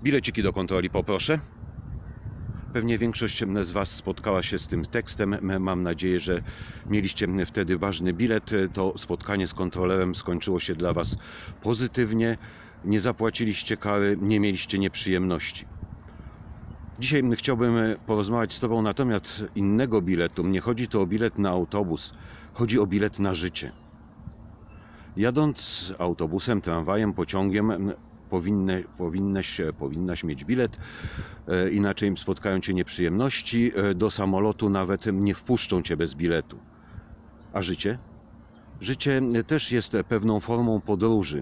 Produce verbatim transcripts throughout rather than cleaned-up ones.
Bileciki do kontroli poproszę. Pewnie większość z Was spotkała się z tym tekstem. Mam nadzieję, że mieliście wtedy ważny bilet. To spotkanie z kontrolerem skończyło się dla Was pozytywnie. Nie zapłaciliście kary, nie mieliście nieprzyjemności. Dzisiaj chciałbym porozmawiać z Tobą na temat innego biletu. Nie chodzi tu o bilet na autobus, chodzi o bilet na życie. Jadąc autobusem, tramwajem, pociągiem, powinny, powinnaś, powinnaś mieć bilet, e, inaczej spotkają Cię nieprzyjemności. E, do samolotu nawet nie wpuszczą Cię bez biletu. A życie? Życie też jest pewną formą podróży.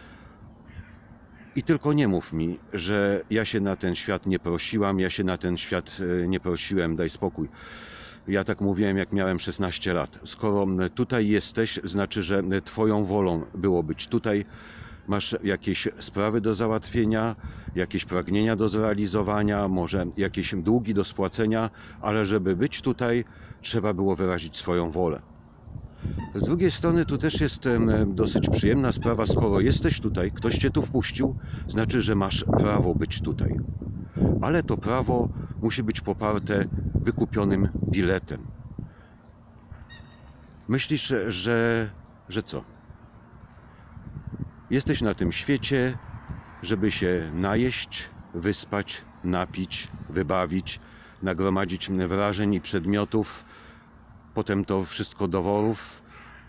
I tylko nie mów mi, że ja się na ten świat nie prosiłam, ja się na ten świat nie prosiłem, daj spokój. Ja tak mówiłem, jak miałem szesnaście lat. Skoro tutaj jesteś, znaczy, że Twoją wolą było być tutaj. Masz jakieś sprawy do załatwienia, jakieś pragnienia do zrealizowania, może jakieś długi do spłacenia, ale żeby być tutaj, trzeba było wyrazić swoją wolę. Z drugiej strony tu też jest dosyć przyjemna sprawa, skoro jesteś tutaj, ktoś Cię tu wpuścił, znaczy, że masz prawo być tutaj. Ale to prawo musi być poparte wykupionym biletem. Myślisz, że, że co? Jesteś na tym świecie, żeby się najeść, wyspać, napić, wybawić, nagromadzić wrażeń i przedmiotów, potem to wszystko do worów,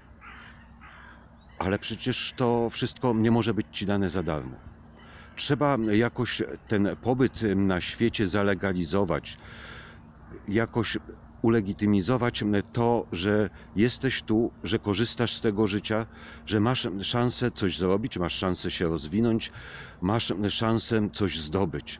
ale przecież to wszystko nie może być Ci dane za darmo. Trzeba jakoś ten pobyt na świecie zalegalizować, jakoś ulegitymizować to, że jesteś tu, że korzystasz z tego życia, że masz szansę coś zrobić, masz szansę się rozwinąć, masz szansę coś zdobyć.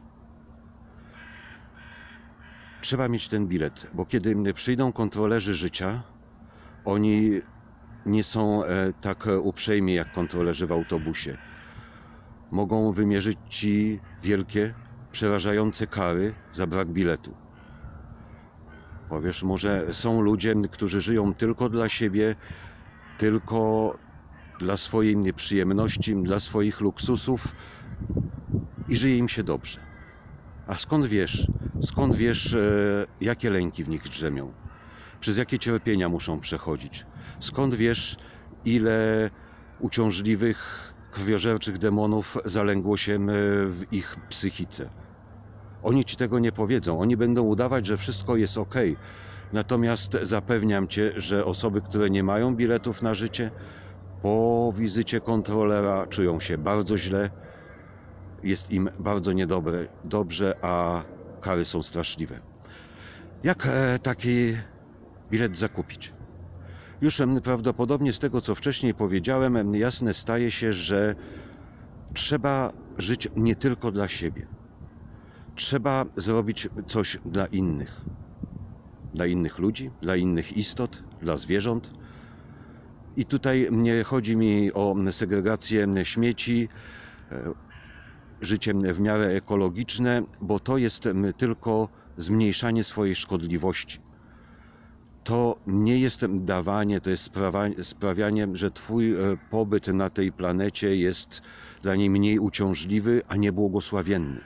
Trzeba mieć ten bilet, bo kiedy przyjdą kontrolerzy życia, oni nie są tak uprzejmi jak kontrolerzy w autobusie. Mogą wymierzyć Ci wielkie, przerażające kary za brak biletu. Powiesz, może są ludzie, którzy żyją tylko dla siebie, tylko dla swojej nieprzyjemności, dla swoich luksusów i żyje im się dobrze. A skąd wiesz, skąd wiesz, jakie lęki w nich drzemią? Przez jakie cierpienia muszą przechodzić? Skąd wiesz, ile uciążliwych, krwiożerczych demonów zalęgło się w ich psychice? Oni Ci tego nie powiedzą. Oni będą udawać, że wszystko jest ok. Natomiast zapewniam Cię, że osoby, które nie mają biletów na życie, po wizycie kontrolera czują się bardzo źle. Jest im bardzo niedobre, dobrze, a kary są straszliwe. Jak taki bilet zakupić? Już prawdopodobnie z tego, co wcześniej powiedziałem, jasne staje się, że trzeba żyć nie tylko dla siebie. Trzeba zrobić coś dla innych. Dla innych ludzi, dla innych istot, dla zwierząt. I tutaj nie chodzi mi o segregację śmieci, życie w miarę ekologiczne, bo to jest tylko zmniejszanie swojej szkodliwości. To nie jest dawanie, to jest sprawianie, że Twój pobyt na tej planecie jest dla niej mniej uciążliwy, a nie błogosławienny.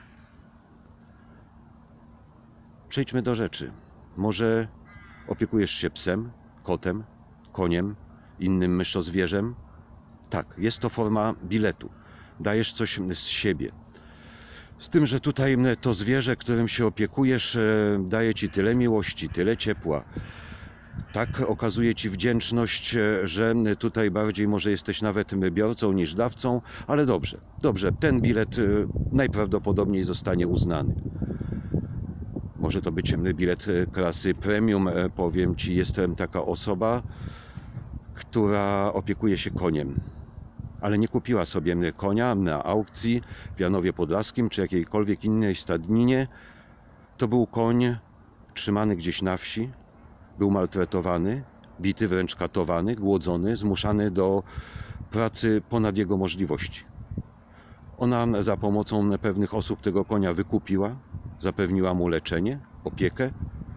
Przejdźmy do rzeczy. Może opiekujesz się psem, kotem, koniem, innym myszozwierzem? Tak, jest to forma biletu. Dajesz coś z siebie. Z tym, że tutaj to zwierzę, którym się opiekujesz, daje Ci tyle miłości, tyle ciepła. Tak okazuje Ci wdzięczność, że tutaj bardziej może jesteś nawet biorcą niż dawcą, ale dobrze, dobrze, ten bilet najprawdopodobniej zostanie uznany. Może to być bilet klasy premium. Powiem Ci, jestem taka osoba, która opiekuje się koniem, ale nie kupiła sobie konia na aukcji w Janowie Podlaskim czy jakiejkolwiek innej stadninie. To był koń trzymany gdzieś na wsi, był maltretowany, bity, wręcz katowany, głodzony, zmuszany do pracy ponad jego możliwości. Ona za pomocą pewnych osób tego konia wykupiła, zapewniła mu leczenie, opiekę,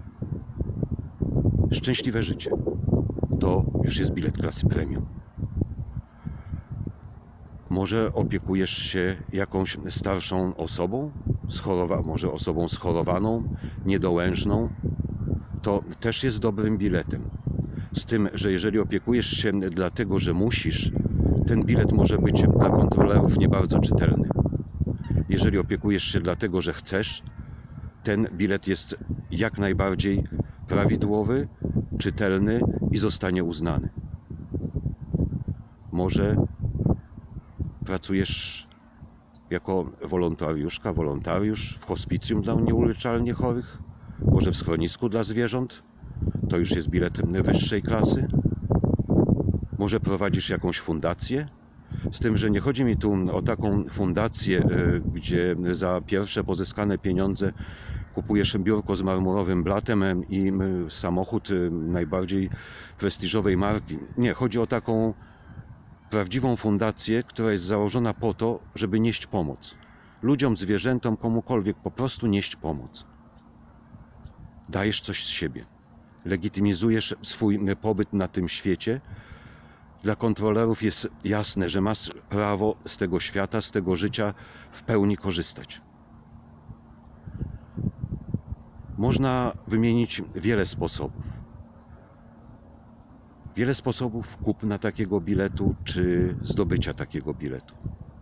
szczęśliwe życie. To już jest bilet klasy premium. Może opiekujesz się jakąś starszą osobą, schorowa może osobą schorowaną, niedołężną, to też jest dobrym biletem. Z tym, że jeżeli opiekujesz się dlatego, że musisz, ten bilet może być dla kontrolerów nie bardzo czytelny. Jeżeli opiekujesz się dlatego, że chcesz, ten bilet jest jak najbardziej prawidłowy, czytelny i zostanie uznany. Może pracujesz jako wolontariuszka, wolontariusz w hospicjum dla nieuleczalnie chorych, może w schronisku dla zwierząt, to już jest bilet wyższej klasy. Może prowadzisz jakąś fundację, z tym, że nie chodzi mi tu o taką fundację, gdzie za pierwsze pozyskane pieniądze kupujesz biurko z marmurowym blatem i samochód najbardziej prestiżowej marki. Nie, chodzi o taką prawdziwą fundację, która jest założona po to, żeby nieść pomoc. Ludziom, zwierzętom, komukolwiek, po prostu nieść pomoc. Dajesz coś z siebie. Legitymizujesz swój pobyt na tym świecie. Dla kontrolerów jest jasne, że masz prawo z tego świata, z tego życia w pełni korzystać. Można wymienić wiele sposobów. Wiele sposobów kupna takiego biletu, czy zdobycia takiego biletu.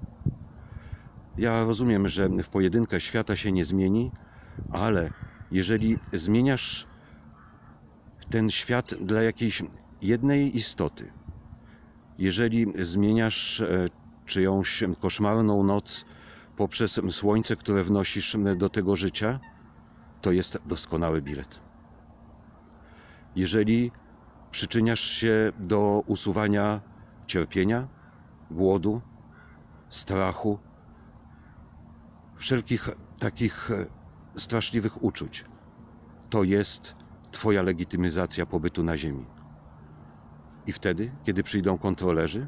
Ja rozumiem, że w pojedynkę świata się nie zmieni, ale jeżeli zmieniasz ten świat dla jakiejś jednej istoty, jeżeli zmieniasz czyjąś koszmarną noc poprzez słońce, które wnosisz do tego życia, to jest doskonały bilet. Jeżeli przyczyniasz się do usuwania cierpienia, głodu, strachu, wszelkich takich straszliwych uczuć, to jest Twoja legitymizacja pobytu na ziemi. I wtedy, kiedy przyjdą kontrolerzy,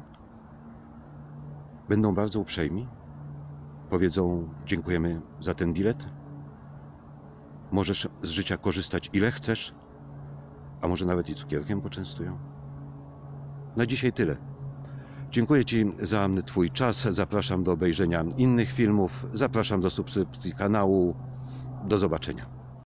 będą bardzo uprzejmi, powiedzą: dziękujemy za ten bilet, możesz z życia korzystać ile chcesz, a może nawet i cukierkiem poczęstują. Na dzisiaj tyle. Dziękuję Ci za Twój czas, zapraszam do obejrzenia innych filmów, zapraszam do subskrypcji kanału. Do zobaczenia.